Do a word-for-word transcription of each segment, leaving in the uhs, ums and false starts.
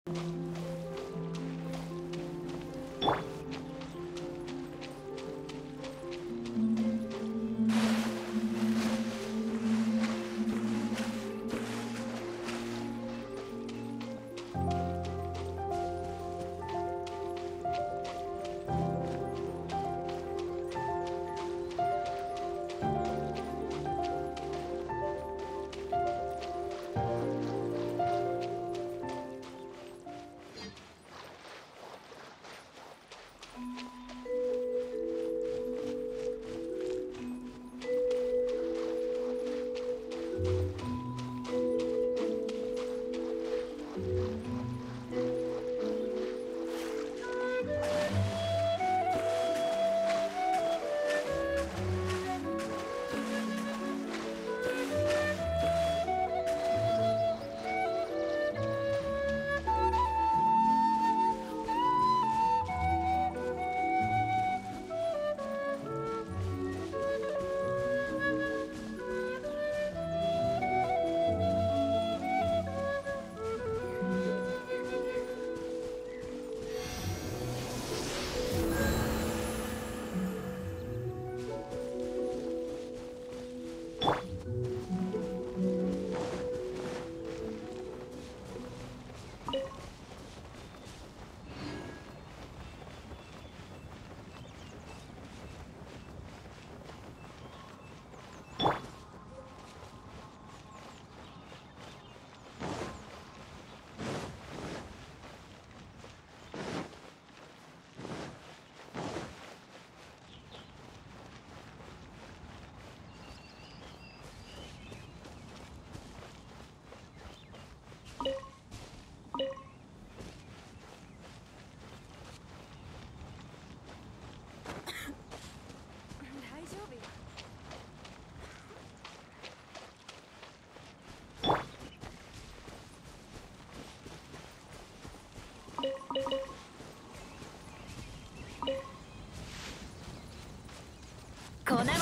粉々だよ。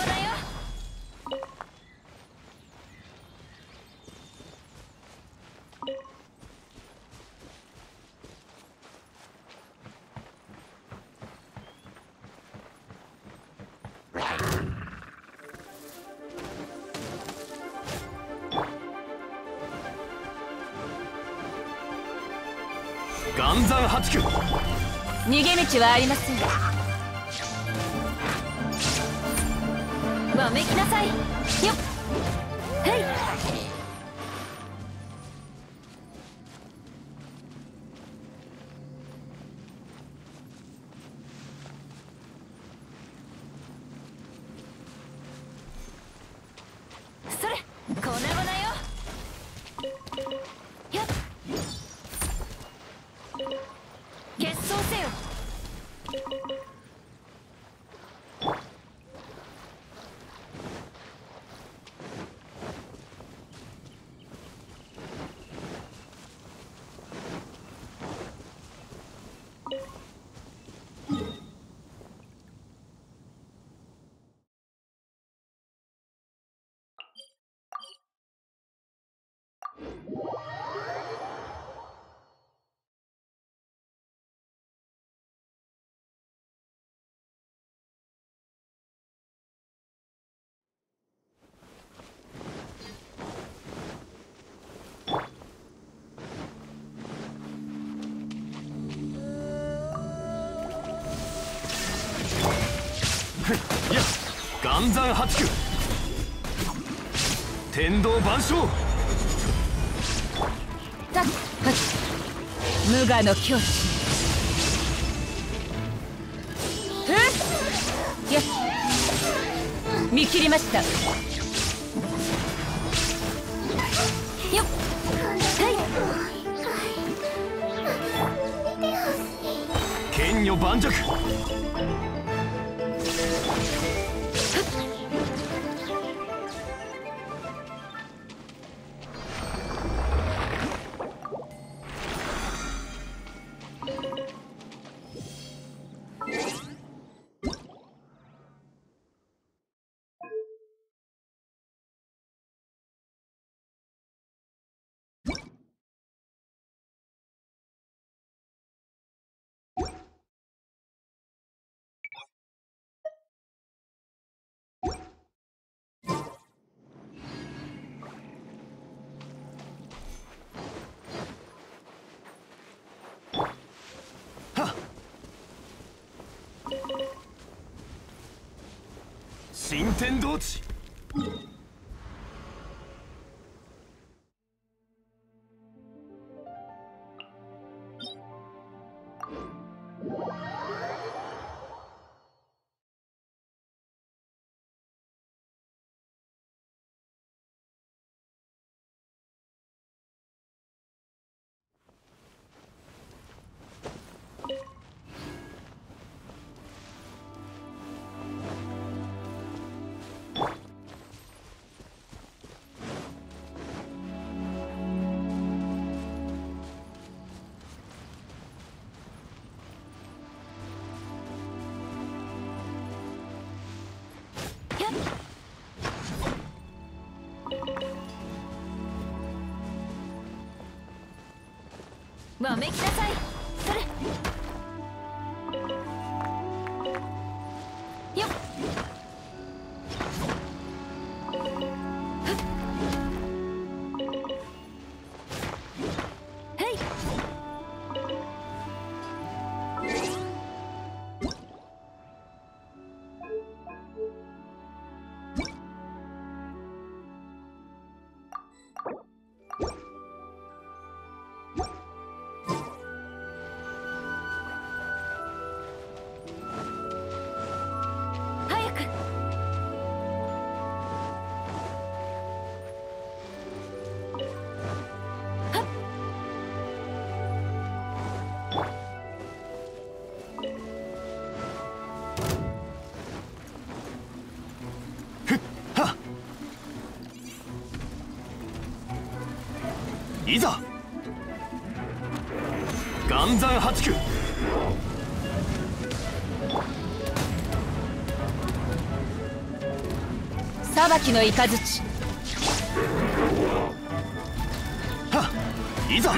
岩山八九。 逃げ道はありません。わめきなさい。よっ。はい。それ粉々よ。よっ。決闘せよ。 いや、岩山八九。天道万象。 たっ無我の境地。えっ、いや見切りました。よっ。はい。 剣女盤石。 天天同地。 わめきなさい。それよっ。はい。いざ岩山八九。 裁きの雷。 はっ、いざ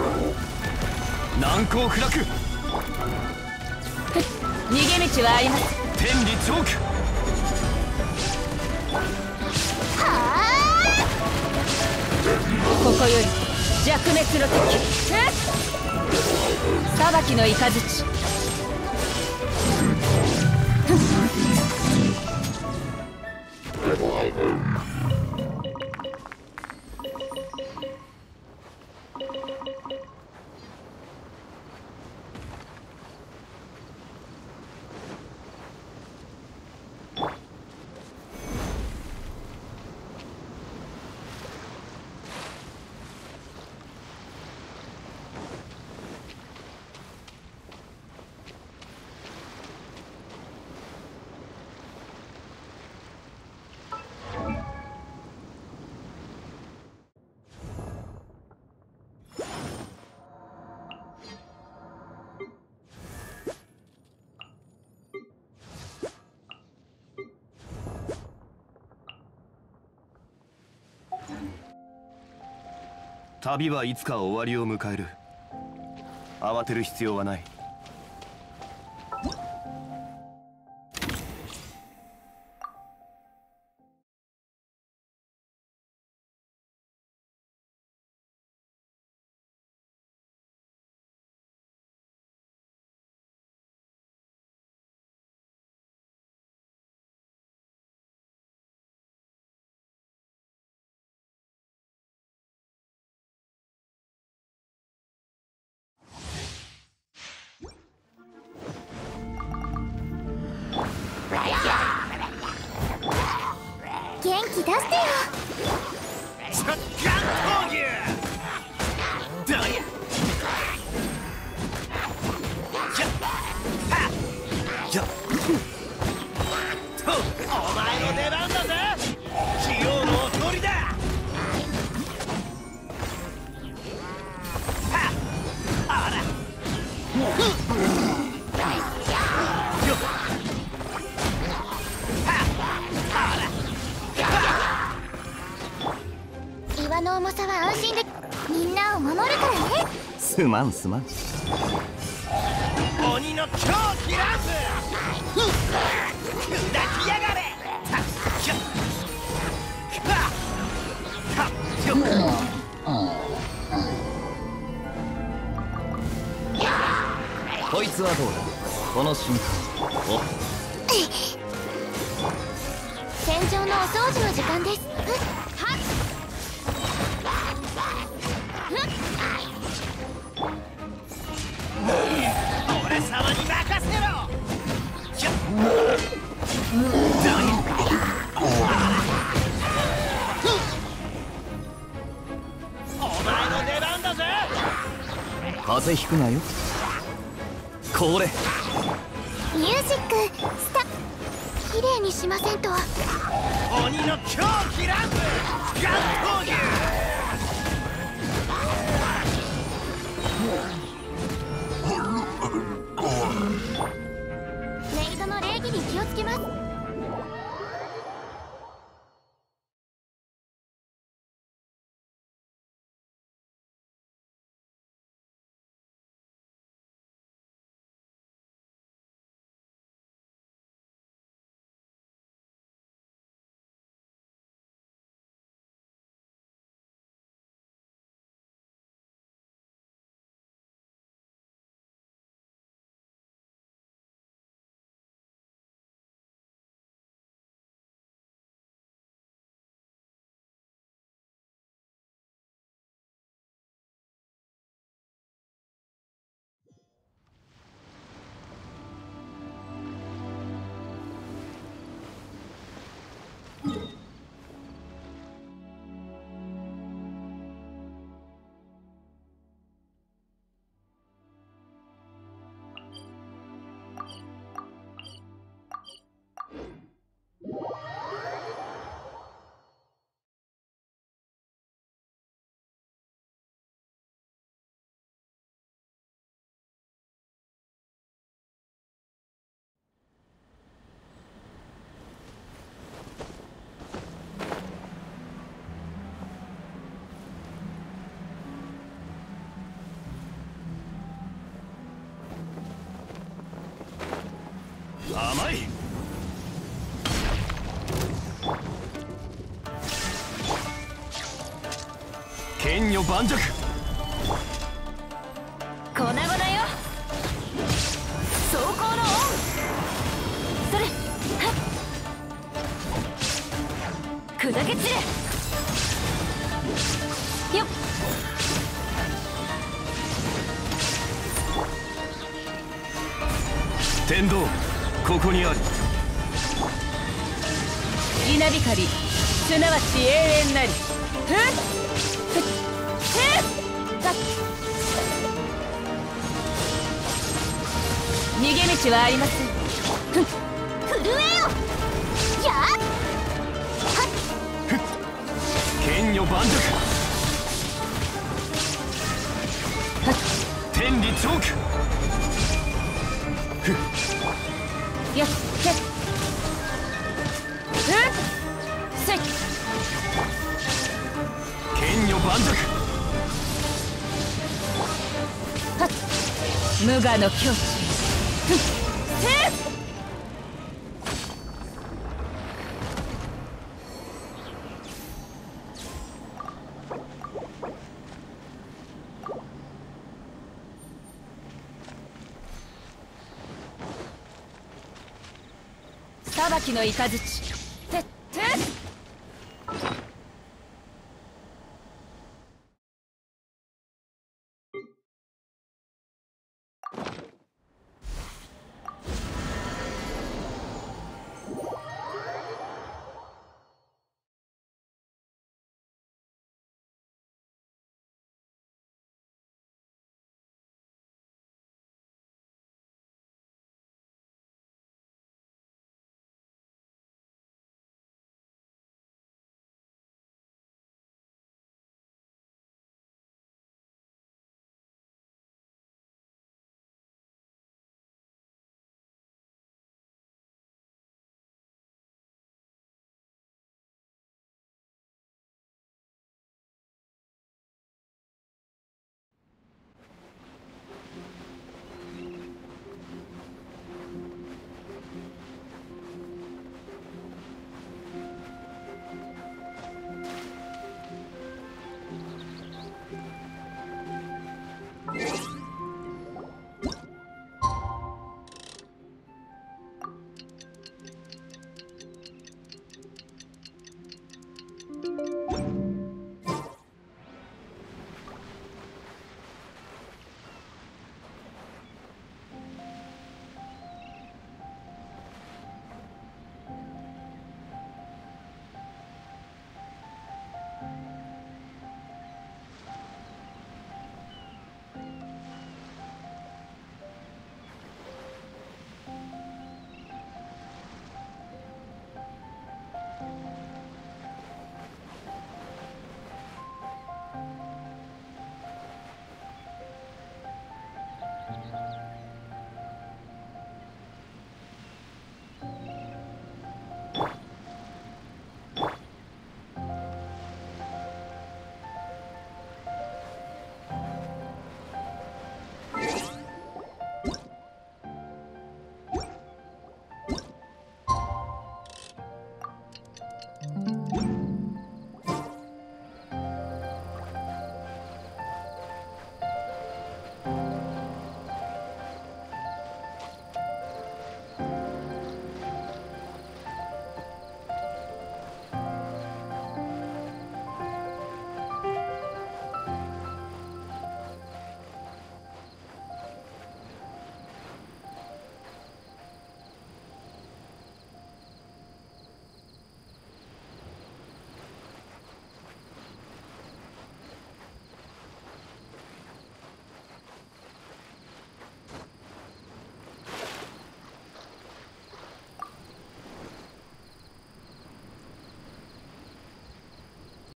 難攻不落。 逃げ道はあります。 天理チョーク。 ここより弱滅の時。裁きの雷。 旅はいつか終わりを迎える。慌てる必要はない。 元気出してよ。 お前の出番だぜ。器用のおとりだ。あら岩の重さは安心でみんなを守るからね。 すまんすまん。鬼の狂気ランス砕きやがれ。 こいつはどうだ。この瞬間お戦場のお掃除の時間です。はっ俺様に任せろ。お前の出番だぜ。 風邪ひくなよ。これミュージックスタ綺麗にしませんと。 鬼の狂気乱舞ガン闘牛。 メイドの礼儀に気をつけます。 甘い。剣女盤石。 粉々よ。走行のオン。それはっ砕け散れよっ。 天道ここにある。 稲光すなわち永遠なり。ふっふっふっはっ逃げ道はありません。ふっ震えよ。やっ剣女盤石。天理チョーク。 よっけっふっせい剣女盤石。 はっ無我の境地。ふっせい裁きの雷